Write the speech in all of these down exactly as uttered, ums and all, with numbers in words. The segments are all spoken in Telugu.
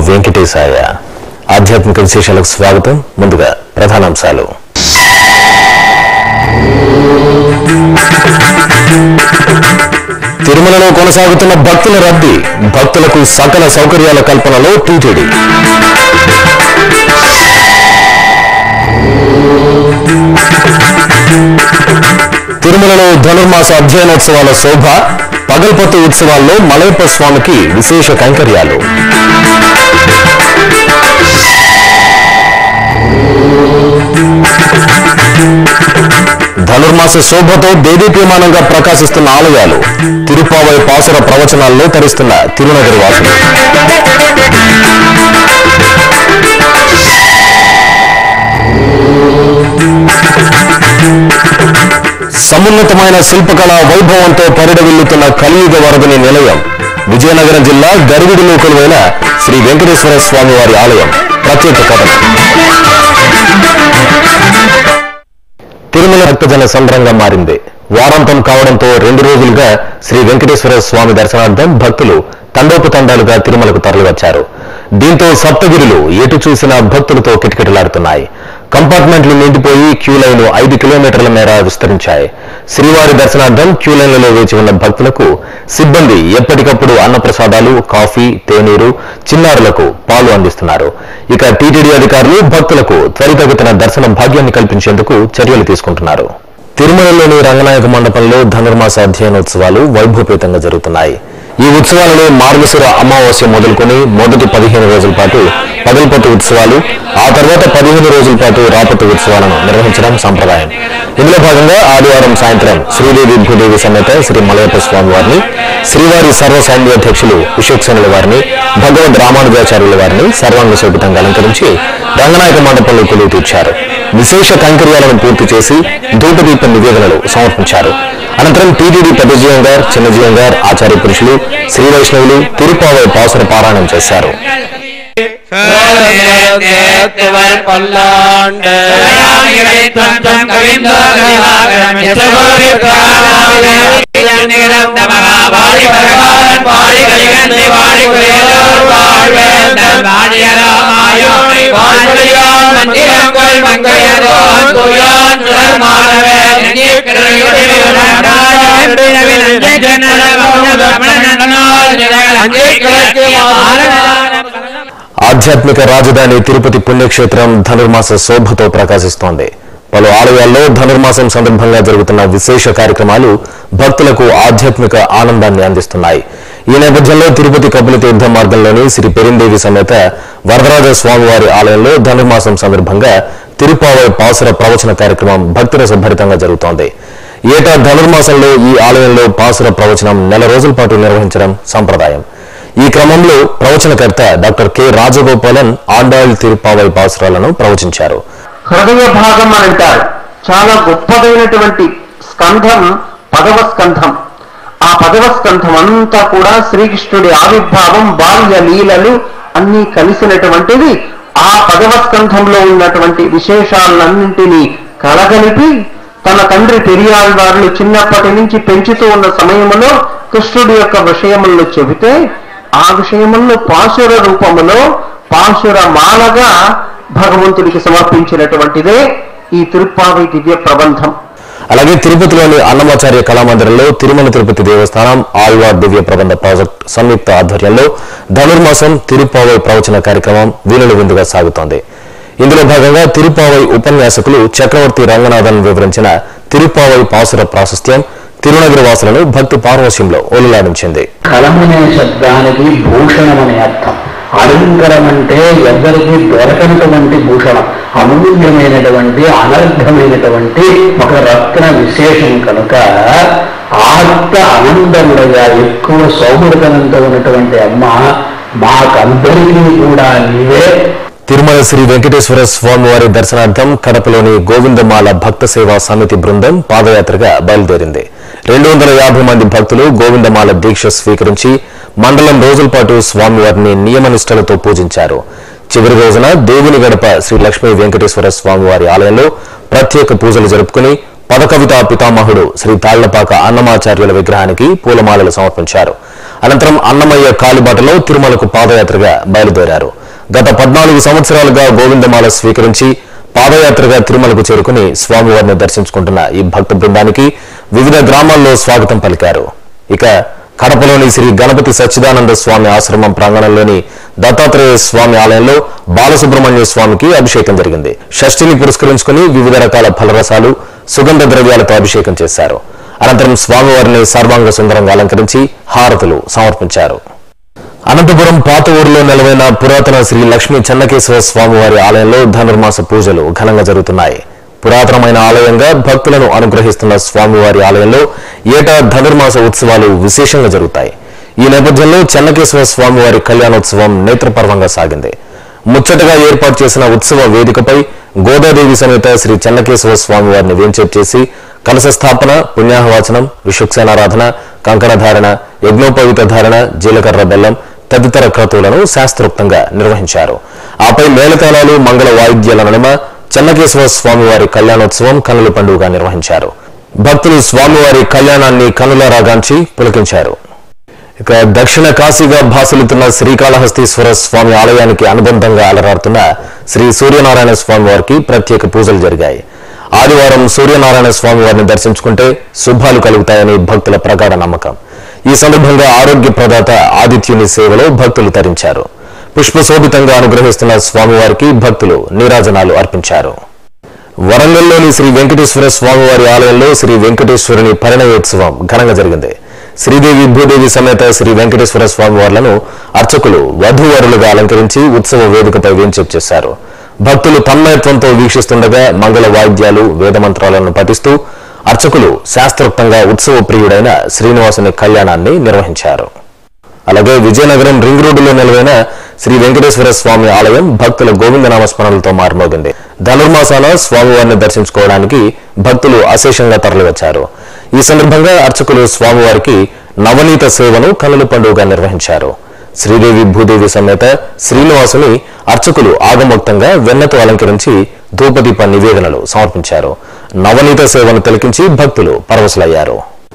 వెంకటేశాయ. ఆధ్యాత్మిక విశేషాలకు స్వాగతం. ముందుగా ప్రధానాంశాలు. తిరుమలలో కొనసాగుతున్న భక్తుల రద్దీ, భక్తులకు సకల సౌకర్యాల కల్పనలో టీటీడీ. తిరుమలలో ధనుర్మాస అధ్యయనోత్సవాల శోభ, పగల్పొత్తు ఉత్సవాల్లో మలయప్ప స్వామికి విశేష కైంకర్యాలు. ధనుర్మాస శోభతో దేదీప్యమానంగా ప్రకాశిస్తున్న ఆలయాలు, తిరుపావై పాసుర ప్రవచనాల్లో తరిస్తున్న తిరునగరి వాసులు. సమున్నతమైన శిల్పకళా వైభవంతో పరిడవిల్లుతున్న కలియుగ వరదని నిలయం, విజయనగరం జిల్లా గరివిడిలో కొలువైన శ్రీ వెంకటేశ్వర స్వామి వారి ఆలయం. ప్రత్యేక కథనం. తిరుమల భక్తజన సంద్రంగా మారింది. వారాంతం కావడంతో రెండు రోజులుగా శ్రీ వెంకటేశ్వర స్వామి దర్శనార్థం భక్తులు తండోపతండాలుగా తిరుమలకు తరలివచ్చారు. దీంతో సప్తగిరులు ఎటు చూసినా భక్తులతో కిటకిటలాడుతున్నాయి. కంపార్ట్మెంట్లు నిండిపోయి క్యూ లైన్లు ఐదు కిలోమీటర్ల మేర విస్తరించాయి. శ్రీవారి దర్శనార్థం క్యూ లైన్లలో వేచి ఉన్న భక్తులకు సిబ్బంది ఎప్పటికప్పుడు అన్నప్రసాదాలు, కాఫీ, తేనీరు, చిన్నారులకు పాలు అందిస్తున్నారు. ఇక టీటీడీ అధికారులు భక్తులకు త్వరితగతిన దర్శన భాగ్యాన్ని కల్పించేందుకు చర్యలు తీసుకుంటున్నారు. తిరుమలలోని రంగనాయక మండపంలో ధనుర్మాస అధ్యయనోత్సవాలు వైభవపేతంగా జరుగుతున్నాయి. ఈ ఉత్సవాలలో మార్గశిర అమావాస్య మొదలుకొని మొదటి పదిహేను రోజుల పాటు పగల్పొత్తు ఉత్సవాలు, ఆ తర్వాత పదిహేను రోజుల పాటు రాపత్తు ఉత్సవాలను నిర్వహించడం సంప్రదాయం. ఇందులో భాగంగా ఆదివారం సాయంత్రం శ్రీదేవి భూదేవి సమేత శ్రీ మలయప్ప స్వామి వారిని, శ్రీవారి సర్వసైన్యాధ్యక్షులు విశేక్షణుల వారిని, భగవద్ రామానుజాచార్యుల వారిని సర్వాంగ శోభితంగా అలంకరించి రంగనాయక మండపంలో కొలువు తీర్చారు. విశేష కైంకర్యాలను పూర్తి చేసి ధూపదీప నివేదనలు సమర్పించారు. అనంతరం టీటీడీ పెద్దజీయంగార్, చిన్నజీయంగార్, ఆచార్య పురుషులు, శ్రీ వైష్ణవులు తిరుపావై పాసుర పారాయణం చేశారు. ఆధ్యాత్మిక రాజధాని తిరుపతి పుణ్యక్షేత్రం ధనుర్మాస శోభతో ప్రకాశిస్తోంది. పలు ఆలయాల్లో ధనుర్మాసం సందర్భంగా జరుగుతున్న విశేష కార్యక్రమాలు భక్తులకు ఆధ్యాత్మిక ఆనందాన్ని అందిస్తున్నాయి. ఈ నేపథ్యంలో తిరుపతి కపిల తీర్థ మార్గంలోని శ్రీ పెరిందేవి సమేత వరదరాజ స్వామివారి ఆలయంలో ధనుర్మాసం సందర్భంగా తిరుపావై పాసుర ప్రవచన కార్యక్రమం భక్తిరస భరితంగా జరుగుతోంది. ఏటా ధనుర్మాసంలో ఈ ఆలయంలో పాసుర ప్రవచనం నెల రోజుల పాటు నిర్వహించడం సంప్రదాయం. ఈ క్రమంలో ప్రవచనకర్త డాక్టర్ కె రాజగోపాలన్ ఆండాళ్ తిరుపావై పాసురాలను ప్రవచించారు. హృదయ భాగం అని అంటారు. చాలా గొప్పదైనటువంటి స్కంధం పదవ స్కంధం. ఆ పదవ స్కంధం అంతా కూడా శ్రీకృష్ణుడి ఆవిర్భావం, బాల్య లీలలు అన్నీ కలిసినటువంటిది. ఆ పదవ స్కంధంలో ఉన్నటువంటి విశేషాలన్నింటినీ కలగలిపి తన తండ్రి పెరియాళ్వార్లు చిన్నప్పటి నుంచి పెంచుతూ ఉన్న సమయంలో కృష్ణుడి యొక్క విషయములను చెబితే ఆ విషయములను పాశుర రూపములో పాశుర మాలగా భగవంతుడికి సమర్పించినటువంటిదే ఈ తిరుప్పావై దివ్య ప్రబంధం. అలాగే తిరుపతిలోని అన్నమాచార్య కళామందిరంలో తిరుమల తిరుపతి దేవస్థానం ఆళ్వార్ దివ్య ప్రబంధ ప్రాజెక్ట్ సంయుక్త ఆధ్వర్యంలో ధనుర్మాసం తిరుప్పావై ప్రవచన కార్యక్రమం వీణుల విందుగా సాగుతోంది. ఇందులో భాగంగా తిరుపావై ఉపన్యాసకులు చక్రవర్తి రంగనాథన్ వివరించిన తిరుపావై పాసుర ప్రాశస్త్యం తిరునగరి వాసులను భక్తి పారవశ్యంలో ఓలులాడించింది. కలమనే శబ్దానికి భూషణం అనే అర్థం. అలంకరం అంటే ఎవరికి దొరకనటువంటి భూషణం, అమూల్యమైనటువంటి అనర్ఘమైనటువంటి ఒక రత్న విశేషం కనుక ఆత్మ ఆనందముడుగా ఎక్కువ సౌమృతనంతో ఉన్నటువంటి అమ్మ మాకందరికీ కూడా నీవే. తిరుమల శ్రీ వెంకటేశ్వర స్వామివారి దర్శనార్థం కడపలోని గోవిందమాల భక్త సేవా సమితి బృందం పాదయాత్రగా బయలుదేరింది. రెండు వందల యాభై మంది భక్తులు గోవిందమాల దీక్ష స్వీకరించి మండలం రోజుల పాటు స్వామివారిని నియమనిష్టలతో పూజించారు. చివరి రోజున దేవుని గడప శ్రీ లక్ష్మీ వెంకటేశ్వర స్వామివారి ఆలయంలో ప్రత్యేక పూజలు జరుపుకుని పదకవితా పితామహుడు శ్రీ తాళ్లపాక అన్నమాచార్యుల విగ్రహానికి పూలమాలలు సమర్పించారు. అనంతరం అన్నమయ్య కాలిబాటలో తిరుమలకు పాదయాత్రగా బయలుదేరారు. గత పద్నాలుగు సంవత్సరాలుగా గోవిందమాల స్వీకరించి పాదయాత్రగా తిరుమలకు చేరుకుని స్వామివారిని దర్శించుకుంటున్న ఈ భక్త బృందానికి వివిధ గ్రామాల్లో స్వాగతం పలికారు. ఇక కడపలోని శ్రీ గణపతి సచ్చిదానంద స్వామి ఆశ్రమం ప్రాంగణంలోని దత్తాత్రేయ స్వామి ఆలయంలో బాలసుబ్రహ్మణ్య స్వామికి అభిషేకం జరిగింది. షష్ఠిని పురస్కరించుకుని వివిధ రకాల ఫలరసాలు, సుగంధ ద్రవ్యాలతో అభిషేకం చేశారు. అనంతరం స్వామివారిని సర్వాంగ సుందరంగా అలంకరించి హారతులు సమర్పించారు. అనంతపురం పాత ఊరిలో నెలవైన పురాతన శ్రీ లక్ష్మీ చెన్నకేశవ స్వామివారి ఆలయంలో ధనుర్మాస పూజలు ఘనంగా జరుగుతున్నాయి. పురాతనమైన ఆలయంగా భక్తులను అనుగ్రహిస్తున్న స్వామివారి ఆలయంలో ఏటా ధనుర్మాస ఉత్సవాలు విశేషంగా జరుగుతాయి. ఈ నేపథ్యంలో చెన్నకేశవ స్వామివారి కళ్యాణోత్సవం నేత్రపర్వంగా సాగింది. ముచ్చటగా ఏర్పాటు చేసిన ఉత్సవ వేదికపై గోదాదేవి సమేత శ్రీ చెన్నకేశవ స్వామివారిని వేంచేపు చేసి కలశ స్థాపన, పుణ్యాహవాచనం, విషుక్సేనారాధన, కంకణధారణ, యజ్ఞోపవీత ధారణ, జీలకర్ర బెల్లం తదితర క్రతువులను శాస్త్రోక్తంగా నిర్వహించారు. ఆపై మేళతాళాలు, మంగళ వాయిద్యాల నడుమ చెన్నకేశవ స్వామివారి కళ్యాణోత్సవం కన్నుల పండుగగా నిర్వహించారు. భక్తులు స్వామివారి కళ్యాణాన్ని కన్నులారాగాంచి పులకించారు. ఇక దక్షిణ కాశీగా భాసిల్లుతున్న శ్రీకాళహస్తీశ్వర స్వామి ఆలయానికి అనుబంధంగా అలరాడుతున్న శ్రీ సూర్యనారాయణ స్వామి వారికి ప్రత్యేక పూజలు జరిగాయి. ఆదివారం సూర్యనారాయణ స్వామి వారిని దర్శించుకుంటే శుభాలు కలుగుతాయని భక్తుల ప్రగాఢ నమ్మకం. ఈ సందర్భంగా ఆరోగ్య ప్రదాత ఆదిత్యుని సేవలో భక్తులు తరించారు. పుష్పశోభితంగా అనుగ్రహిస్తున్న స్వామివారికి భక్తులు నీరాజనాలు అర్పించారు. వరంగల్లోని శ్రీ వెంకటేశ్వర స్వామివారి ఆలయంలో శ్రీ వెంకటేశ్వరుని పరిణయోత్సవం ఘనంగా జరిగింది. శ్రీదేవి భూదేవి సమేత శ్రీ వెంకటేశ్వర స్వామివార్లను అర్చకులు వధూవరులుగా అలంకరించి ఉత్సవ వేదికపై వేంచేపు చేశారు. భక్తులు తన్మయత్వంతో వీక్షిస్తుండగా మంగళ వాయిద్యాలు, వేదమంత్రాలను పఠిస్తూ అర్చకులు శాస్త్రోక్తంగా ఉత్సవ ప్రియుడైన శ్రీనివాసుని కళ్యాణాన్ని నిర్వహించారు. అలాగే విజయనగరం రింగ్ రోడ్డులో నిలవైన శ్రీ వెంకటేశ్వర స్వామి ఆలయం భక్తుల గోవిందనామస్మరణలతో మారుమోగింది. ధనుర్మాసాన స్వామివారిని దర్శించుకోవడానికి భక్తులు అశేషంగా తరలివచ్చారు. ఈ సందర్భంగా అర్చకులు స్వామివారికి నవనీత సేవను కన్నుల పండుగగా నిర్వహించారు. శ్రీదేవి భూదేవి సమేత శ్రీనివాసుని అర్చకులు ఆగమోక్తంగా వెన్నతో అలంకరించి ధూపదీప నివేదనలు సమర్పించారు. నవనీత సేవను తిలకించి భక్తులు పరవశులయ్యారు.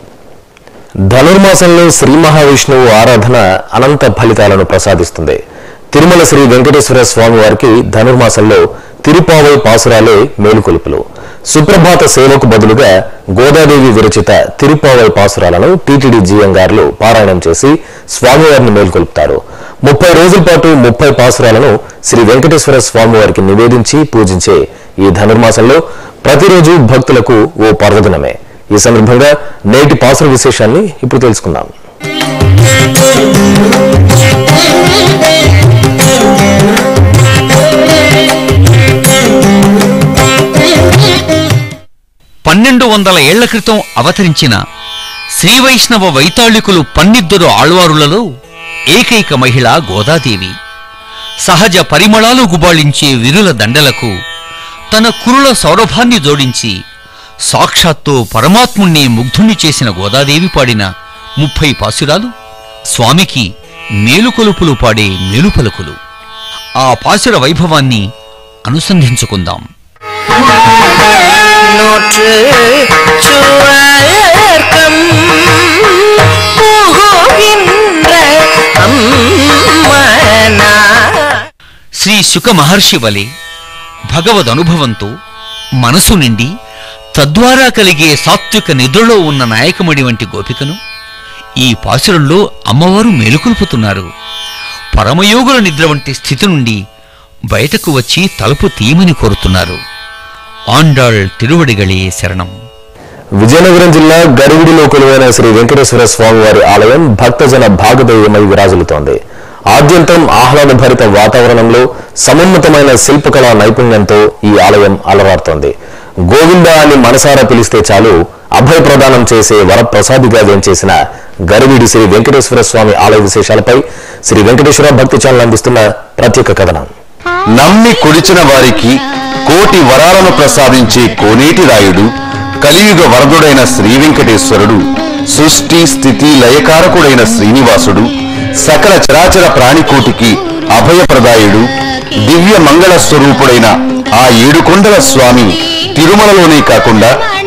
ధనుర్మాసంలో శ్రీ మహావిష్ణువు ఆరాధన అనంత ఫలితాలను ప్రసాదిస్తుంది. తిరుమల శ్రీ వెంకటేశ్వర స్వామి వారికి ధనుర్మాసంలో తిరుపావై పాసురాలే మేలుకొలుపులు. సుప్రభాత సేవకు బదులుగా గోదాదేవి విరచిత తిరుపావై పాసురాలను టీటీడీ జీఎంగార్లు పారాయణం చేసి స్వామివారిని మేల్కొల్పుతారు. ముప్పై రోజుల పాటు ముప్పై పాసురాలను శ్రీ వెంకటేశ్వర స్వామివారికి నివేదించి పూజించే ఈ ధనుర్మాసంలో ప్రతిరోజు భక్తులకు ఓ పర్వదినమే. ఈ సందర్భంగా నేటి పాసుర విశేషాన్ని ఇప్పుడు తెలుసుకుందాం. పన్నెండు వందల ఏళ్ల క్రితం అవతరించిన శ్రీవైష్ణవ వైతాళికులు పన్నిద్దరు ఆళ్వారులలో ఏకైక మహిళ గోదాదేవి. సహజ పరిమళాలు గుబాళించే విరుల దండలకు తన కురుల సౌరభాన్ని జోడించి సాక్షాత్తు పరమాత్ముణ్ణి ముగ్ధుణ్ణి చేసిన గోదాదేవి పాడిన ముప్పై పాసురాలు స్వామికి మేలుకొలుపులు పాడే మేలుపలుకులు. ఆ పాసుర వైభవాన్ని అనుసంధించుకుందాం. శ్రీ శుక మహర్షి వలె భగవద్ అనుభవంతో మనసు నిండి తద్వారా కలిగే సాత్విక నిద్రలో ఉన్న నాయకమణి వంటి గోపికను ఈ పాసురంలో అమ్మవారు మేలుకొల్పుతున్నారు. పరమయోగుల నిద్ర వంటి స్థితి నుండి బయటకు వచ్చి తలుపు తీయమని కోరుతున్నారు. ఆండాళ్ తిరువడిగళే శరణం. విజయనగరం జిల్లా గరివిడిలో కొలువైన శ్రీ వెంకటేశ్వర స్వామివారి ఆలయం భక్తజన భాగధేయమై విరాజిల్లుతోంది. ఆద్యంతం ఆహ్లాదభరిత వాతావరణంలో సమున్నతమైన శిల్పకళా నైపుణ్యంతో ఈ ఆలయం అలరారుతోంది. గోవింద అని మనసారా పిలిస్తే చాలు అభయ ప్రదానం చేసే వరప్రసాదిగా వేంచేసిన గరివిడి శ్రీ వెంకటేశ్వర స్వామి ఆలయ విశేషాలపై శ్రీ వెంకటేశ్వర భక్తి ఛానల్ అందిస్తున్న ప్రత్యేక కథనం. నమ్మి కొలిచిన వారికి కోటి వరాలను ప్రసాదించే కోనేటి రాయుడు, కలియుగ వరదుడైన శ్రీ వెంకటేశ్వరుడు, సృష్టి స్థితి లయకారకుడైన శ్రీనివాసుడు, సకల చరాచర ప్రాణికోటికి అభయప్రదాయుడు, దివ్య మంగళ స్వరూపుడైన ఆ ఏడుకొండల స్వామి తిరుమలలోనే కాకుండా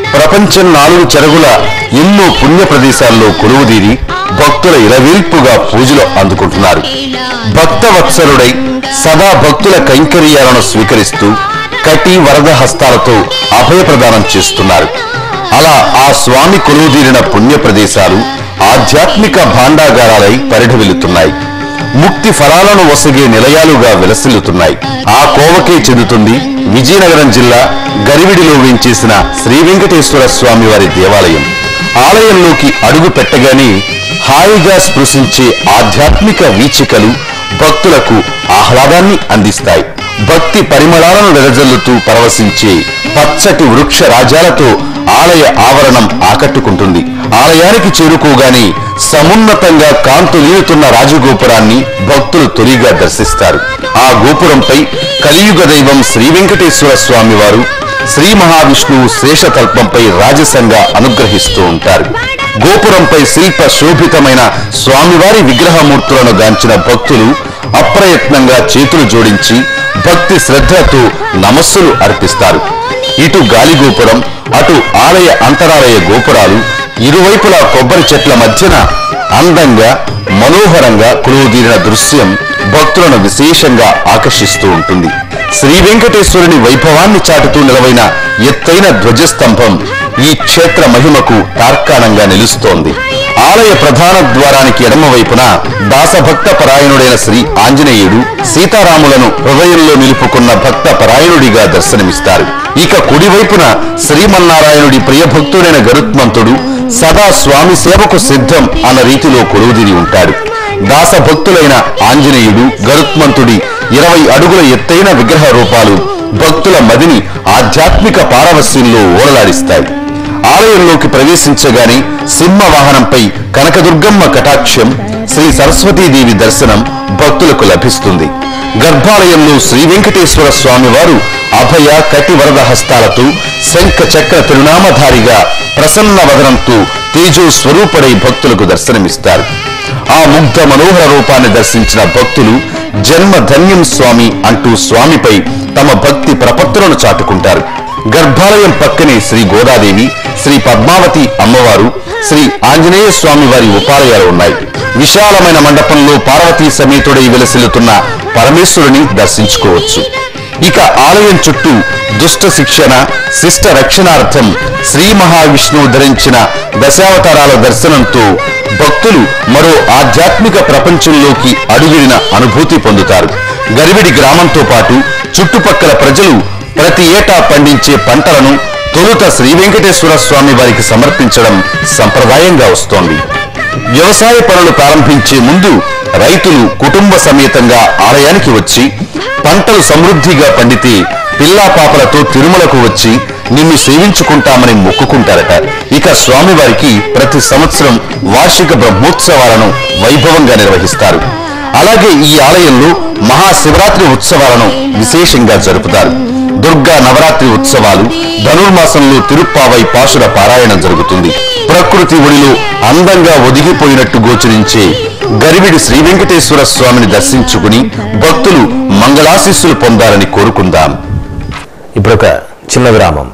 ప్రపంచం నాలుగు చెరుగుల ఎన్నో పుణ్య ప్రదేశాల్లో కొలువుదీరి భక్తుల ఇలవేల్పుగా పూజలు అందుకుంటున్నారు. భక్త వత్సలుడై సదా భక్తుల కైంకర్యాలను స్వీకరిస్తూ కటి వరద హస్తాలతో అభయప్రదానం చేస్తున్నారు. అలా ఆ స్వామి కొలువుదీరిన పుణ్య ప్రదేశాలు ఆధ్యాత్మిక భాండాగారాలై పరిఢవిల్లుతున్నాయి. ముక్తి ఫలాలను వసగే నిలయాలుగా విలసిల్లుతున్నాయి. ఆ కోవకే చెందుతుంది విజయనగరం జిల్లా గరివిడిలో వేంచేసిన శ్రీ వెంకటేశ్వర స్వామి వారి దేవాలయం. ఆలయంలోకి అడుగు పెట్టగానే హాయిగా స్పృశించే ఆధ్యాత్మిక వీచికలు భక్తులకు ఆహ్లాదాన్ని అందిస్తాయి. భక్తి పరిమళాలను వెదజల్లుతూ పరవశించే పచ్చటి వృక్ష రాజాలతో ఆలయ ఆవరణం ఆకట్టుకుంటుంది. ఆలయానికి చేరుకోగానే సమున్నతంగా కాంతులీయుతున్న రాజగోపురాన్ని భక్తులు తొలిగా దర్శిస్తారు. ఆ గోపురంపై కలియుగ దైవం శ్రీ వెంకటేశ్వర స్వామి వారు శ్రీ మహావిష్ణువు శేషతల్పంపై రాజసంగా అనుగ్రహిస్తూ ఉంటారు. గోపురంపై శిల్ప శోభితమైన స్వామివారి విగ్రహమూర్తులను గాంచిన భక్తులు అప్రయత్నంగా చేతులు జోడించి భక్తి శ్రద్ధతో నమస్సులు అర్పిస్తారు. ఇటు గాలి గోపురం, అటు ఆలయ అంతరాలయ గోపురాలు ఇరువైపులా కొబ్బరి చెట్ల మధ్యన అందంగా మనోహరంగా కొలువుదీరిన దృశ్యం భక్తులను విశేషంగా ఆకర్షిస్తూ ఉంటుంది. శ్రీ వెంకటేశ్వరుని వైభవాన్ని చాటుతూ నిలవైన ఎత్తైన ధ్వజస్తంభం ఈ క్షేత్ర మహిమకు తార్కాణంగా నిలుస్తోంది. ఆలయ ప్రధాన ద్వారానికి ఎడమవైపున దాసభక్త పరాయణుడైన శ్రీ ఆంజనేయుడు సీతారాములను హృదయంలో నిలుపుకున్న భక్త పరాయణుడిగా దర్శనమిస్తారు. ఇక కుడివైపున శ్రీమన్నారాయణుడి ప్రియభక్తుడైన గరుత్మంతుడు సదా స్వామి సేవకు సిద్ధం అన్న రీతిలో కొలువుదీరి ఉంటాడు. దాసభక్తులైన ఆంజనేయుడు గరుత్మంతుడి ఇరవై అడుగుల ఎత్తైన విగ్రహ రూపాలు భక్తుల మదిని ఆధ్యాత్మిక పారవస్యంలో ఓడలాడిస్తాయి. ఆలయంలోకి ప్రవేశించగానే సింహ వాహనంపై కనకదుర్గమ్మ కటాక్షం, శ్రీ సరస్వతీదేవి దర్శనం భక్తులకు లభిస్తుంది. గర్భాలయంలో శ్రీ వెంకటేశ్వర స్వామి వారు అభయ కటి వరద హస్తాలతో శంఖ చక్ర తిరునామధారిగా ప్రసన్న వదనంతో తేజో స్వరూపుడై భక్తులకు దర్శనమిస్తారు. ఆ ముగ్ధ మనోహర రూపాన్ని దర్శించిన భక్తులు జన్మ ధన్యం స్వామి అంటూ స్వామిపై తమ భక్తి ప్రపత్తులను చాటుకుంటారు. గర్భాలయం పక్కనే శ్రీ గోదాదేవి, శ్రీ పద్మావతి అమ్మవారు, శ్రీ ఆంజనేయ స్వామి వారి ఉపాలయాలు ఉన్నాయి. విశాలమైన మండపంలో పార్వతీ సమేతుడై విలసిల్లుతున్న పరమేశ్వరుని దర్శించుకోవచ్చు. ఇక ఆలయం చుట్టూ దుష్ట శిక్షణ శిష్ట రక్షణార్థం శ్రీ మహావిష్ణువు ధరించిన దశావతారాల దర్శనంతో భక్తులు మరో ఆధ్యాత్మిక ప్రపంచంలోకి అడుగిడిన అనుభూతి పొందుతారు. గరివిడి గ్రామంతో పాటు చుట్టుపక్కల ప్రజలు ప్రతి ఏటా పండించే పంటలను తొలుత శ్రీ వెంకటేశ్వర స్వామి వారికి సమర్పించడం సంప్రదాయంగా వస్తోంది. వ్యవసాయ పనులు ప్రారంభించే ముందు రైతులు కుటుంబ సమేతంగా ఆలయానికి వచ్చి పంటలు సమృద్ధిగా పండితే పిల్లా పాపలతో తిరుమలకు వచ్చి నిన్ను సేవించుకుంటామని మొక్కుకుంటారట. ఇక స్వామివారికి ప్రతి సంవత్సరం వార్షిక బ్రహ్మోత్సవాలను వైభవంగా నిర్వహిస్తారు. అలాగే ఈ ఆలయంలో మహాశివరాత్రి ఉత్సవాలను విశేషంగా జరుపుతారు. దుర్గా నవరాత్రి ఉత్సవాలు, ధనుర్మాసంలో తిరుప్పావై పాశుర పారాయణం జరుగుతుంది. ప్రకృతి ఒడిలో అందంగా ఒదిగిపోయినట్టు గోచరించే గరివిడి శ్రీ వెంకటేశ్వర స్వామిని దర్శించుకుని భక్తులు మంగళాశీస్సులు పొందాలని కోరుకుందాం. ఇప్పుడొక చిన్న విరామం.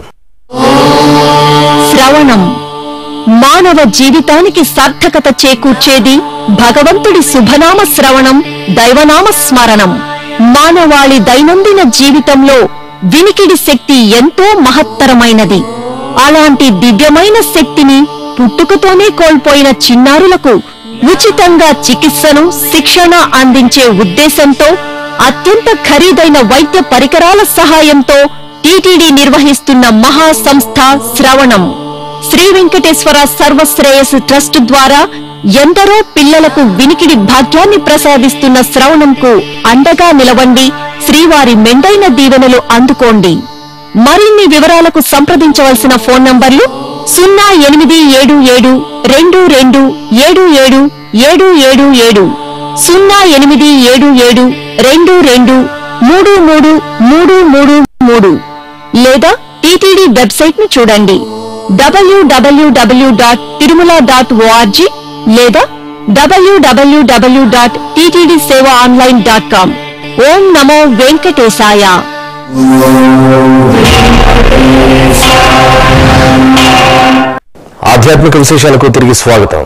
శ్రవణం మానవ జీవితానికి సార్థకత చేకూర్చేది భగవంతుడి శుభనామ శ్రవణం, దైవనామ స్మరణం. మానవాళి దైనందిన జీవితంలో వినికిడి శక్తి ఎంతో మహత్తరమైనది. అలాంటి దివ్యమైన శక్తిని పుట్టుకతోనే కోల్పోయిన చిన్నారులకు ఉచితంగా చికిత్సను, శిక్షణ అందించే ఉద్దేశంతో అత్యంత ఖరీదైన వైద్య పరికరాల సహాయంతో టీటీడీ నిర్వహిస్తున్న మహా సంస్థ శ్రవణం. శ్రీ వెంకటేశ్వర సర్వశ్రేయస్ ట్రస్ట్ ద్వారా ఎందరో పిల్లలకు వినికిడి భాగ్యాన్ని ప్రసాదిస్తున్న శ్రవణంకు అండగా నిలవండి. శ్రీవారి మెండైన దీవెనలు అందుకోండి. మరిన్ని వివరాలకు సంప్రదించవలసిన ఫోన్ నంబర్లు సున్నా ఎనిమిది ఏడు ఏడు రెండు రెండు ఏడు ఏడు ఏడు ఏడు ఏడు, సున్నా ఎనిమిది ఏడు ఏడు రెండు రెండు మూడు మూడు మూడు మూడు మూడు, లేదా టీటీడీ వెబ్సైట్ ను చూడండి WWW dot Tirumala dot ORG లేదా WWW dot TTD Seva online dot com. ఓం నమో వెంకటేశాయ. ఆధ్యాత్మిక విశేషాలకు తిరిగి స్వాగతం.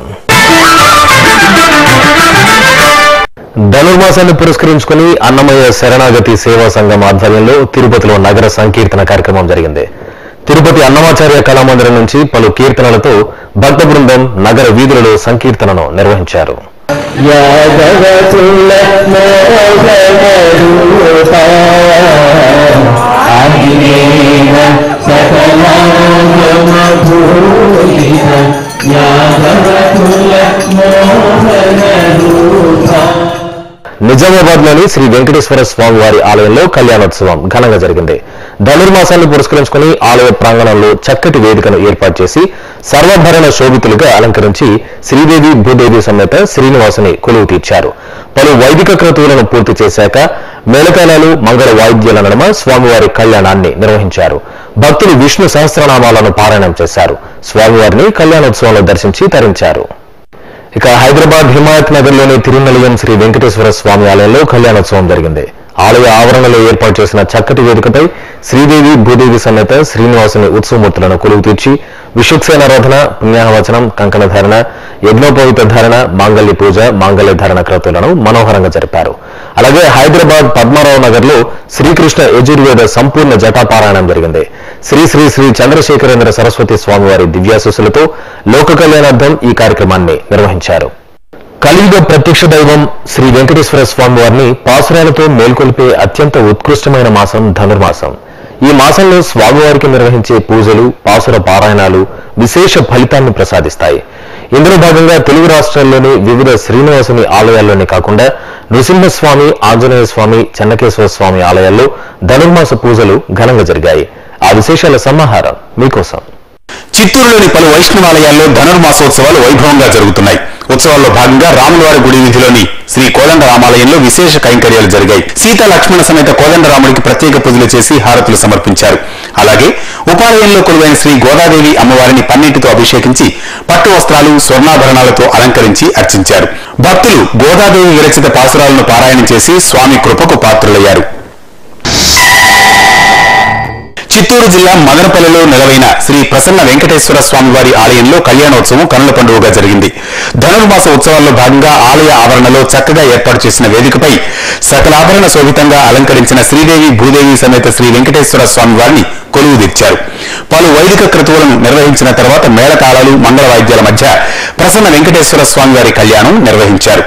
ధనుర్మాసాన్ని పురస్కరించుకుని అన్నమయ్య శరణాగతి సేవా సంఘం ఆధ్వర్యంలో తిరుపతిలో నగర సంకీర్తన కార్యక్రమం జరిగింది. తిరుపతి అన్నమాచార్య కళామందిరం నుంచి పలు కీర్తనలతో భక్త బృందం నగర వీధులలో సంకీర్తనను నిర్వహించారు. నిజామాబాద్ లోని శ్రీ వెంకటేశ్వర స్వామి వారి ఆలయంలో కళ్యాణోత్సవం ఘనంగా జరిగింది. ధనుర్మాసాన్ని పురస్కరించుకుని ఆలయ ప్రాంగణంలో చక్కటి వేదికను ఏర్పాటు చేసి సర్వాభరణ శోభితులుగా అలంకరించి శ్రీదేవి భూదేవి సమేత శ్రీనివాసుని కొలువు తీర్చారు. పలు వైదిక క్రతువులను పూర్తి చేశాక మేళతాళాలు మంగళ వాయిద్యాల నడుమ స్వామివారి కళ్యాణాన్ని నిర్వహించారు. భక్తులు విష్ణు సహస్రనామాలను పారాయణం చేశారు. స్వామివారిని కళ్యాణోత్సవంలో దర్శించి తరించారు. ఇక హైదరాబాద్ హిమాయత్ నగర్ లోని తిరుమలయం శ్రీ వెంకటేశ్వర స్వామి ఆలయంలో కళ్యాణోత్సవం జరిగింది. ఆలయ ఆవరణలో ఏర్పాటు చేసిన చక్కటి వేదికపై శ్రీదేవి భూదేవి సమేత శ్రీనివాసుని ఉత్సవమూర్తులను కొలువు తీర్చి విశ్వక్సేనారాధన, పుణ్యాహవచనం, కంకణ ధారణ, యజ్ఞోపవీత ధారణ, మాంగళ్య పూజ, మాంగళ్య ధారణ క్రతువులను మనోహరంగా జరిపారు. అలాగే హైదరాబాద్ పద్మారావు నగర్ లో శ్రీకృష్ణ యజుర్వేద సంపూర్ణ జటాపారాయణం జరిగింది. శ్రీ శ్రీ శ్రీ చంద్రశేఖరేంద్ర సరస్వతి స్వామివారి దివ్యాశీస్సులతో లోక కళ్యాణార్థం ఈ కార్యక్రమాన్ని నిర్వహించారు. కలియుగ ప్రత్యక్ష దైవం శ్రీ వెంకటేశ్వర స్వామి వారిని పాసురాలతో మేల్కొల్పే అత్యంత ఉత్కృష్టమైన మాసం ధనుర్మాసం. ఈ మాసంలో స్వామివారికి నిర్వహించే పూజలు, పాసుర పారాయణాలు విశేష ఫలితాన్ని ప్రసాదిస్తాయి. ఇందులో భాగంగా తెలుగు రాష్ట్రాల్లోని వివిధ శ్రీనివాసుని ఆలయాల్లోనే కాకుండా నృసింహస్వామి, ఆంజనేయ స్వామి, చెన్నకేశ్వర స్వామి ఆలయాల్లో ధనుర్మాస పూజలు ఘనంగా జరిగాయి. ఆ విశేషాల సమాహారం మీకోసం. చిత్తూరులోని పలు వైష్ణవాలయాల్లో ధనుర్మాసోత్సవాలు వైభవంగా జరుగుతున్నాయి. ఉత్సవాల్లో భాగంగా రాములవారి గుడి వీధిలోని శ్రీ కోదండ రామాలయంలో విశేష కైంకర్యాలు జరిగాయి. సీతా లక్ష్మణ సమేత కోదండరాముడికి ప్రత్యేక పూజలు చేసి హారతులు సమర్పించారు. అలాగే ఉపాలయంలో కొలువైన శ్రీ గోదాదేవి అమ్మవారిని పన్నీటితో అభిషేకించి పట్టు వస్త్రాలు, స్వర్ణాభరణాలతో అలంకరించి అర్చించారు. భక్తులు గోదాదేవి విరచిత పాసురాలను పారాయణం చేసి స్వామి కృపకు పాత్రులయ్యారు. చిత్తూరు జిల్లా మదనపల్లిలో నెలవైన శ్రీ ప్రసన్న వెంకటేశ్వర స్వామి వారి ఆలయంలో కళ్యాణోత్సవం కనుల పండుగగా జరిగింది. ధనుర్మాస ఉత్సవాల్లో భాగంగా ఆలయ ఆవరణలో చక్కగా ఏర్పాటు చేసిన వేదికపై సకలాభరణ శోభితంగా అలంకరించిన శ్రీదేవి భూదేవి సమేత శ్రీ వెంకటేశ్వర స్వామి వారిని కొలువు తీర్చారు. పలు వైదిక క్రతువులను నిర్వహించిన తర్వాత మేళతాళాలు, మంగళ వాయిద్యాల మధ్య ప్రసన్న వెంకటేశ్వర స్వామి వారి కళ్యాణం నిర్వహించారు.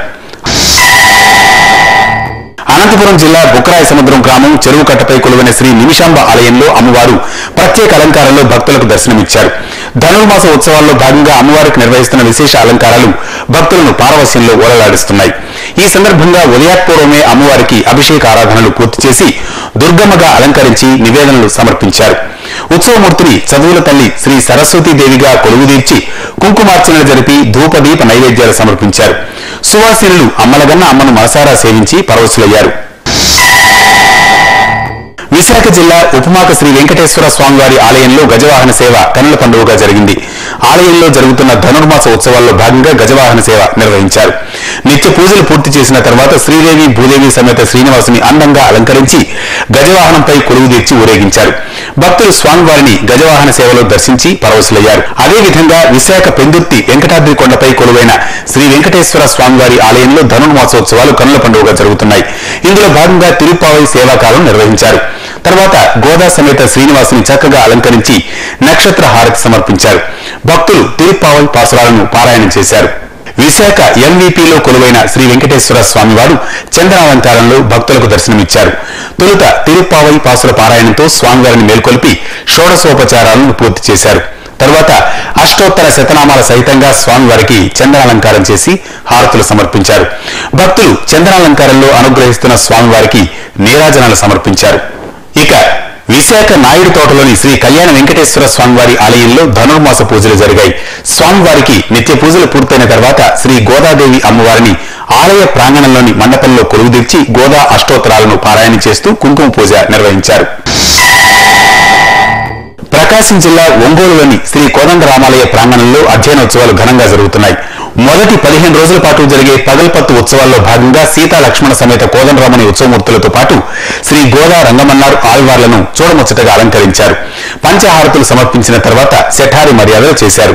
అనంతపురం జిల్లా బుక్కరాయ సముద్రం గ్రామం చెరువు కట్టపై కొలువైన శ్రీ నిమిషాంబ ఆలయంలో అమ్మవారు ప్రత్యేక అలంకారంలో భక్తులకు దర్శనమిచ్చారు. ధనుర్మాస ఉత్సవాల్లో భాగంగా అమ్మవారికి నిర్వహిస్తున్న విశేష అలంకారాలు భక్తులను పారవస్యంలో ఓలలాడిస్తున్నాయి. ఈ సందర్భంగా ఉదయాత్పూర్వమే అమ్మవారికి అభిషేక ఆరాధనలు పూర్తి చేసి దుర్గమ్మగా అలంకరించి నివేదనలు సమర్పించారు. ఉత్సవమూర్తిని చదువుల తల్లి శ్రీ సరస్వతీదేవిగా కొలువుదీర్చి కుంకుమార్చనలు జరిపి ధూపదీప నైవేద్యాలు సమర్పించారు. సువాసినులు అమ్మలగన్న అమ్మను మనసారా సేవించి పరవశులయ్యారు. విశాఖ జిల్లా ఉపమాక శ్రీ వెంకటేశ్వర స్వామివారి ఆలయంలో గజవాహన సేవ కనుల పండుగగా జరిగింది. ఆలయంలో జరుగుతున్న ధనుర్మాస ఉత్సవాల్లో భాగంగా గజవాహన సేవ నిర్వహించారు. నిత్య పూజలు పూర్తి చేసిన తర్వాత శ్రీదేవి భూదేవి సమేత శ్రీనివాసుని అందంగా అలంకరించి గజవాహనంపై కొలువు తీర్చి ఊరేగించారు. భక్తులు స్వామివారిని గజవాహన సేవలో దర్శించి పరవశులయ్యారు. అదేవిధంగా విశాఖ పెందుర్తి వెంకటాద్రి కొండపై కొలువైన శ్రీ వెంకటేశ్వర స్వామివారి ఆలయంలో ధనుర్మాసోత్సవాలు కనుల పండుగగా జరుగుతున్నాయి. ఇందులో భాగంగా తిరుప్పావై సేవాకాలం నిర్వహించారు. తర్వాత గోదా సమేత శ్రీనివాసుని చక్కగా అలంకరించి నక్షత్ర హారతి సమర్పించారు. భక్తులు తిరుప్పావై పాసురాలను పారాయణం చేశారు. విశాఖ ఎంవీపీలో కొలువైన శ్రీ వెంకటేశ్వర స్వామివారు చంద్రాలంకారంలో భక్తులకు దర్శనమిచ్చారు. తొలుత తిరుప్పావై పాసుల పారాయణంతో స్వామివారిని మేల్కొల్పి షోడశోపచారాలను పూర్తి చేశారు. తర్వాత అష్టోత్తర శతనామాల సహితంగా స్వామివారికి చంద్రాలంకారం చేసి హారతులు సమర్పించారు. భక్తులు చంద్రాలంకారంలో అనుగ్రహిస్తున్న స్వామివారికి నీరాజనాలు సమర్పించారు. ఇక విశాఖ నాయుడు తోటలోని శ్రీ కళ్యాణ వెంకటేశ్వర స్వామివారి ఆలయంలో ధనుర్మాస పూజలు జరిగాయి. స్వామివారికి నిత్య పూజలు పూర్తయిన తర్వాత శ్రీ గోదాదేవి అమ్మవారిని ఆలయ ప్రాంగణంలోని మండపంలో కొలువుదీర్చి గోదా అష్టోత్తరాలను పారాయణ చేస్తూ కుంకుమ పూజ నిర్వహించారు. ప్రకాశం జిల్లా ఒంగోలులోని శ్రీ కోదండ రామాలయ ప్రాంగణంలో అధ్యయనోత్సవాలు ఘనంగా జరుగుతున్నాయి. మొదటి పదిహేను రోజుల పాటు జరిగే పగల్పత్తు ఉత్సవాల్లో భాగంగా సీతా లక్ష్మణ సమేత కోదండరామని ఉత్సవమూర్తులతో పాటు శ్రీ గోదా రంగమన్నారు ఆళ్వార్లను చూడముచ్చటగా అలంకరించారు. పంచహారతులు సమర్పించిన తర్వాత శఠారి మర్యాదలు చేశారు.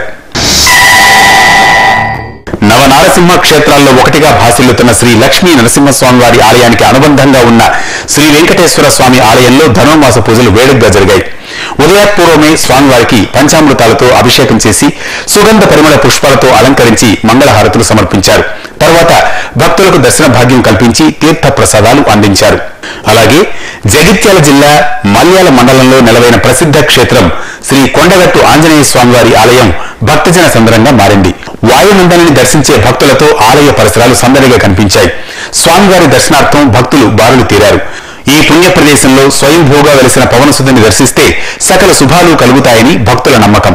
నవనారసింహ క్షేత్రాల్లో ఒకటిగా భాసిల్లుతున్న శ్రీ లక్ష్మీ నరసింహస్వామి వారి ఆలయానికి అనుబంధంగా ఉన్న శ్రీ వెంకటేశ్వర స్వామి ఆలయంలో ధనుర్మాస పూజలు వేడుకగా జరిగాయి. ఉదయాత్పూర్వమే స్వామివారికి పంచామృతాలతో అభిషేకం చేసి సుగంధ పరిమళ పుష్పాలతో అలంకరించి మంగళహారతులు సమర్పించారు. తర్వాత భక్తులకు దర్శన భాగ్యం కల్పించి తీర్థ ప్రసాదాలు అందించారు. అలాగే జగిత్యాల జిల్లా మల్యాల మండలంలో నెలవైన ప్రసిద్ధ క్షేత్రం శ్రీ కొండగట్టు ఆంజనేయ స్వామివారి ఆలయం భక్తజన సందరంగా మారింది. వాయునందనాన్ని దర్శించే భక్తులతో ఆలయ పరిసరాలు సందడిగా కనిపించాయి. స్వామివారి దర్శనార్థం భక్తులు బారులు తీరారు. ఈ పుణ్య ప్రదేశంలో స్వయంభూగా వెలిసిన పవనసుతుని దర్శిస్తే సకల శుభాలు కలుగుతాయని భక్తుల నమ్మకం.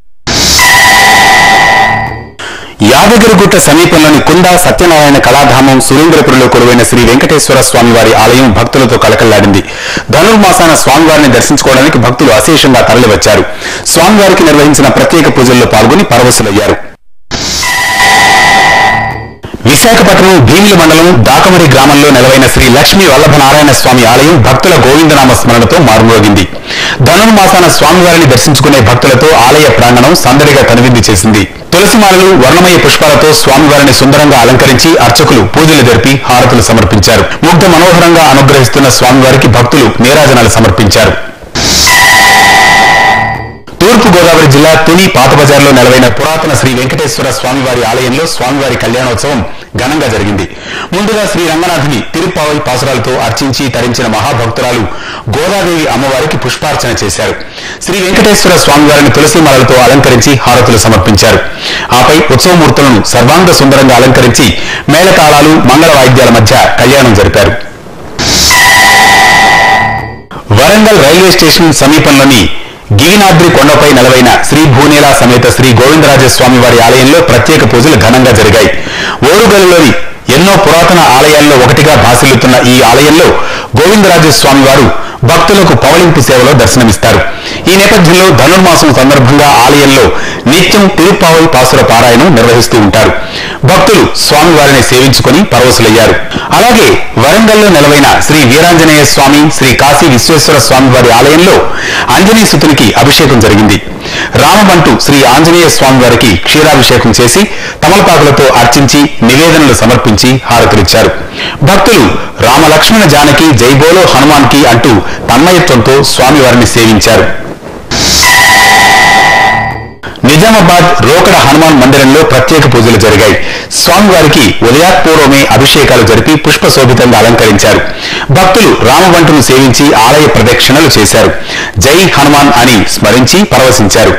యాదగిరిగుట్ట సమీపంలోని కుంద సత్యనారాయణ కళాధామం సురేంద్రపురిలో కొలువైన శ్రీ వెంకటేశ్వర స్వామివారి ఆలయం భక్తులతో కలకల్లాడింది. ధనుర్మాసాన స్వామివారిని దర్శించుకోవడానికి భక్తులు అశేషంగా తరలివచ్చారు. స్వామివారికి నిర్వహించిన ప్రత్యేక పూజల్లో పాల్గొని పరవశులయ్యారు. విశాఖపట్నం భీమిలి మండలం దాకమరి గ్రామంలో నెలవైన శ్రీ లక్ష్మీ వల్లభ నారాయణ స్వామి ఆలయం భక్తుల గోవిందనామ స్మరణతో మారుమోగింది. ధనుర్మాసాన స్వామివారిని దర్శించుకునే భక్తులతో ఆలయ ప్రాంగణం సందడిగా కనువిందు చేసింది. తులసిమాలలు వర్ణమయ పుష్పాలతో స్వామివారిని సుందరంగా అలంకరించి అర్చకులు పూజలు జరిపి హారతులు సమర్పించారు. ముగ్ధ మనోహరంగా అనుగ్రహిస్తున్న స్వామివారికి భక్తులు నీరాజనాలు సమర్పించారు. తూర్పు గోదావరి జిల్లా తుని పాత బజార్లో నెలవైన పురాతన శ్రీ వెంకటేశ్వర స్వామివారి ఆలయంలో స్వామివారి కళ్యాణోత్సవం ఘనంగా జరిగింది. ముందుగా శ్రీ రంగనాథుని తిరుప్పావై పాసురాలతో అర్చించి తరించిన మహాభక్తురాలు గోదాదేవి అమ్మవారికి పుష్పార్చన చేశారు. శ్రీ వెంకటేశ్వర స్వామివారిని తులసిమాలలతో అలంకరించి హారతులు సమర్పించారు. ఆపై ఉత్సవమూర్తులను సర్వాంగ సుందరంగా అలంకరించి మేళతాళాలు మంగళ వాయిద్యాల మధ్య కళ్యాణం జరిపారు. వరంగల్ రైల్వే స్టేషన్ సమీపంలోని గిరినాద్రి కొండపై నెలవైన శ్రీ భూనేల సమేత శ్రీ గోవిందరాజస్వామి వారి ఆలయంలో ప్రత్యేక పూజలు ఘనంగా జరిగాయి. ఓరుగల్లులోని ఎన్నో పురాతన ఆలయాల్లో ఒకటిగా భాసిల్లుతున్న ఈ ఆలయంలో గోవిందరాజస్వామి వారు భక్తులకు పవళింపు సేవలో దర్శనమిస్తారు. ఈ నేపథ్యంలో ధనుర్మాసం సందర్భంగా ఆలయంలో నిత్యం తిరుప్పావై పాసుర పారాయణం నిర్వహిస్తూ ఉంటారు. భక్తులు స్వామివారిని సేవించుకుని పరవశులయ్యారు. అలాగే వరంగల్లో నెలవైన శ్రీ వీరాంజనేయ స్వామి శ్రీ కాశీ విశ్వేశ్వర స్వామి వారి ఆలయంలో ఆంజనేయ సుతునికి అభిషేకం జరిగింది. రామబంటు శ్రీ ఆంజనేయ స్వామి వారికి క్షీరాభిషేకం చేసి తమలపాకులతో అర్చించి నివేదనలు సమర్పించి హారతులిచ్చారు. భక్తులు రామలక్ష్మణ జానకి జైబోలో హనుమాన్ కి అంటూ తన్మయత్వంతో స్వామివారిని సేవించారు. నిజామాబాద్ రోకడ హనుమాన్ మందిరంలో ప్రత్యేక పూజలు జరిగాయి. స్వామివారికి ఉదయాత్పూర్వమే అభిషేకాలు జరిపి పుష్పశోభితంగా అలంకరించారు. భక్తులు రామబంటును సేవించి ఆలయ ప్రదక్షిణలు చేశారు. జై హనుమాన్ అని స్మరించి పరవశించారు.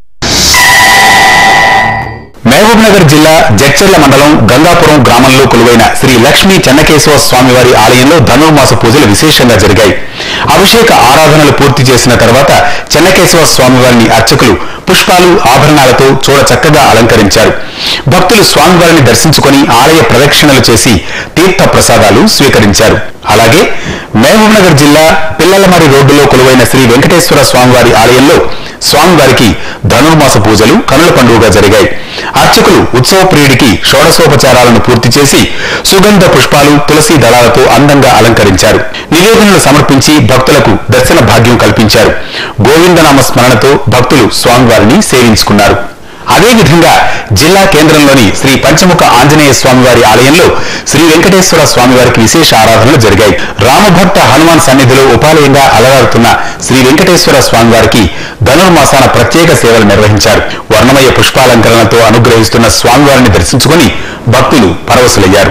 మహబూబ్ నగర్ జిల్లా జడ్చర్ల మండలం గంగాపురం గ్రామంలో కొలువైన శ్రీ లక్ష్మీ చెన్నకేశవ స్వామివారి ఆలయంలో ధనుర్మాస పూజలు విశేషంగా జరిగాయి. అభిషేక ఆరాధనలు పూర్తి చేసిన తర్వాత చెన్నకేశవ స్వామివారిని అర్చకులు పుష్పాలు ఆభరణాలతో చూడ చక్కగా అలంకరించారు. భక్తులు స్వామివారిని దర్శించుకుని ఆలయ ప్రదక్షిణలు చేసి తీర్థ ప్రసాదాలు స్వీకరించారు. అలాగే మహబూబ్ నగర్ జిల్లా పిల్లలమరి రోడ్డులో కొలువైన శ్రీ వెంకటేశ్వర స్వామివారి ఆలయంలో స్వామివారికి ధనుర్మాస పూజలు కనుల పండుగగా జరిగాయి. అర్చకులు ఉత్సవ ప్రియుడికి షోడశోపచారాలను పూర్తి చేసి సుగంధ పుష్పాలు తులసి దళాలతో అందంగా అలంకరించారు. నివేదనలు సమర్పించి భక్తులకు దర్శన భాగ్యం కల్పించారు. గోవిందనామ స్మరణతో భక్తులు స్వామివారిని సేవించుకున్నారు. అదేవిధంగా జిల్లా కేంద్రంలోని శ్రీ పంచముఖ ఆంజనేయ స్వామివారి ఆలయంలో శ్రీ వెంకటేశ్వర స్వామివారికి విశేష ఆరాధనలు జరిగాయి. రామభక్త హనుమాన్ సన్నిధిలో ఉపాలయంగా అలరారుతున్న శ్రీ వెంకటేశ్వర స్వామివారికి ధనుర్మాసాన ప్రత్యేక సేవలు నిర్వహించారు. వర్ణమయ పుష్పాలంకరణతో అనుగ్రహిస్తున్న స్వామివారిని దర్శించుకుని భక్తులు పరవశులయ్యారు.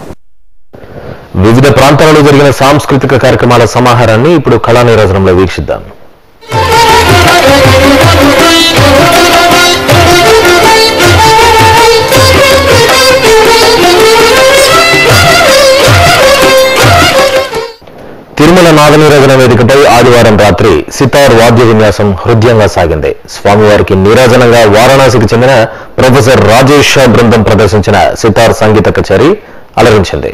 వివిధ ప్రాంతాలలో జరిగిన సాంస్కృతిక కార్యక్రమాల సమాహారాన్ని ఇప్పుడు కళా నీరాజనంలో వీక్షిద్దాం. తిరుమల నాగనీరాజన వేదికపై ఆదివారం రాత్రి సితార్ వాద్య విన్యాసం హృదయంగా సాగింది. స్వామివారికి నీరాజనంగా వారణాసికి చెందిన ప్రొఫెసర్ రాజేష్ షా బృందం ప్రదర్శించిన సితార్ సంగీత కచేరీ అలరించింది.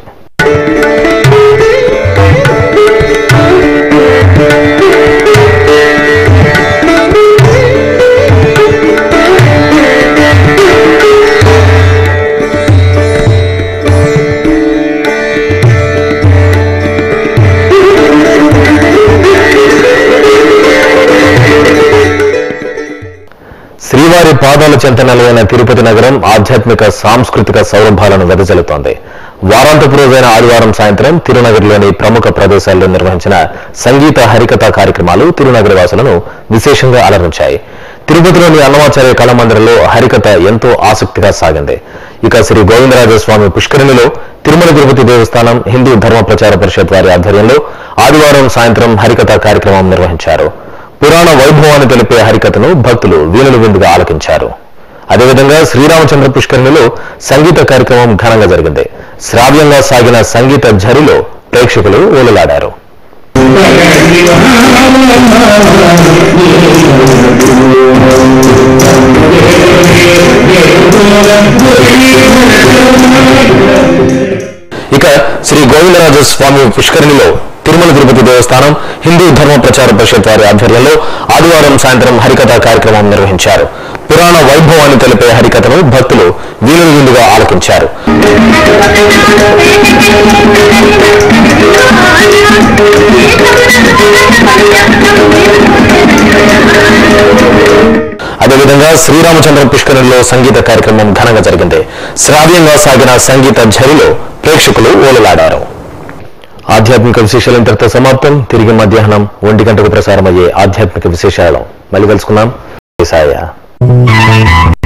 పాదాల చెంత నెలవైన తిరుపతి నగరం ఆధ్యాత్మిక సాంస్కృతిక సౌరభాలను వెదజల్లుతోంది. వారాంతపు రోజైన ఆదివారం సాయంత్రం తిరునగర్లోని ప్రముఖ ప్రదేశాల్లో నిర్వహించిన సంగీత హరికథ కార్యక్రమాలు తిరునగర వాసులను విశేషంగా అలరించాయి. తిరుపతిలోని అన్నమాచార్య కళామందిరంలో హరికథ ఎంతో ఆసక్తిగా సాగింది. ఇక శ్రీ గోవిందరాజస్వామి పుష్కరిణిలో తిరుమల తిరుపతి దేవస్థానం హిందూ ధర్మ ప్రచార పరిషత్ వారి ఆధ్వర్యంలో ఆదివారం సాయంత్రం హరికథ కార్యక్రమం నిర్వహించారు. పురాణ వైభవాన్ని తెలిపే హరికథను భక్తులు వీణులు విందుగా ఆలకించారు. అదేవిధంగా శ్రీరామచంద్ర పుష్కరిణిలో సంగీత కార్యక్రమం ఘనంగా జరిగింది. శ్రావ్యంగా సాగిన సంగీత ఝరిలో ప్రేక్షకులు ఓలలాడారు. ఇక శ్రీ గోవిందరాజస్వామి పుష్కరిణిలో తిరుమల తిరుపతి దేవస్థానం హిందూ ధర్మ ప్రచార పరిషత్ వారి ఆధ్వర్యంలో ఆదివారం సాయంత్రం హరికథ కార్యక్రమం నిర్వహించారు. పురాణ వైభవాన్ని తెలిపే హరికథను భక్తులు వీణులు విందుగా ఆలకించారు. అదేవిధంగా శ్రీరామచంద్ర పుష్కరిణిలో సంగీత కార్యక్రమం ఘనంగా జరిగింది. శ్రావ్యంగా సాగిన సంగీత ఝరిలో ప్రేక్షకులు ఓలలాడారు. ఆధ్యాత్మిక విశేషాలు ఇంతటితో సమాప్తం. తిరిగి మధ్యాహ్నం ఒంటి గంటకు ప్రసారమయ్యే ఆధ్యాత్మిక విశేషాలు మళ్ళీ కలుసుకుందాం.